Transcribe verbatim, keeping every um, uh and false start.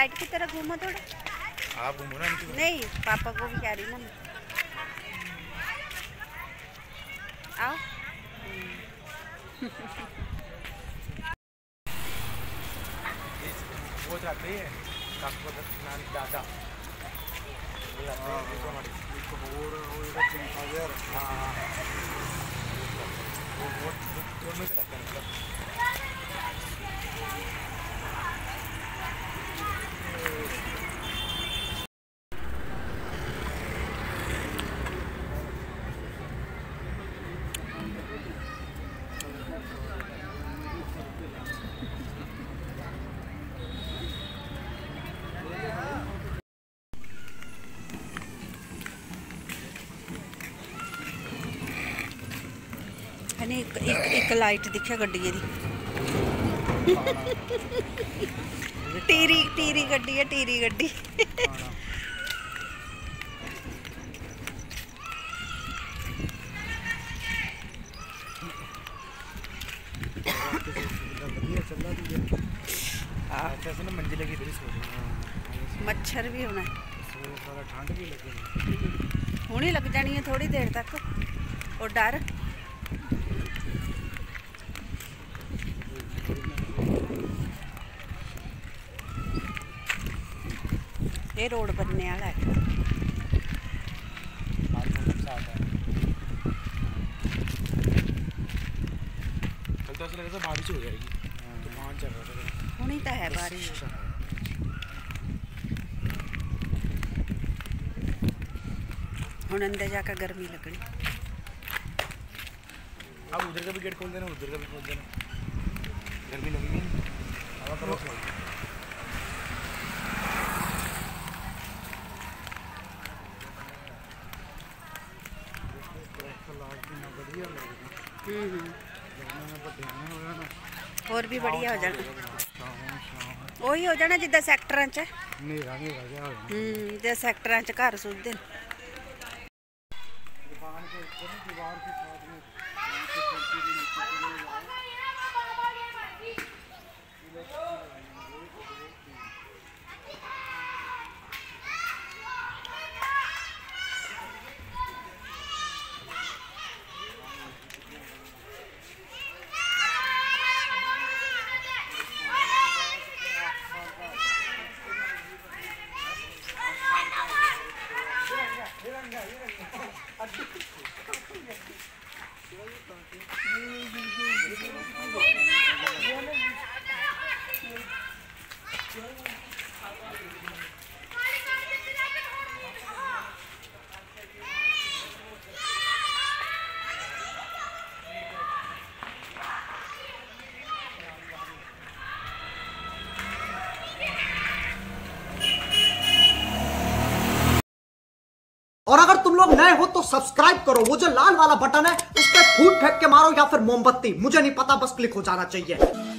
Light की तरह घूमो थोड़ा। आप घूमो ना। नहीं, पापा को भी कह रही ना मैं। आओ। वो जाते हैं दादा एक, एक, एक लाइट दिखे गड्डी दी टीरी टीरी गड्डी है, टीरी गड्डी। मंजिल की मच्छर भी होना ठंड भी लगी होनी लग जानी है थोड़ी देर तक। और डर ये रोड बनने वाला है। कल तो ऐसा लगा था बारिश हो जाएगी, तूफान चल रहा था। होनी तो है बारिश। हुण अंदर जाकर गर्मी लगनी। अब उधर का भी गेट खोल देना, उधर का भी खोल देना, गर्मी लगेगी। हवा करो और भी बढ़िया हो जाना। वही हो जाना जिदा सैक्टर च जिदा सैक्टर च घर सुधते हैं। और अगर तुम लोग नए हो तो सब्सक्राइब करो, वो जो लाल वाला बटन है उस पर फूट फेंक के मारो या फिर मोमबत्ती, मुझे नहीं पता, बस क्लिक हो जाना चाहिए।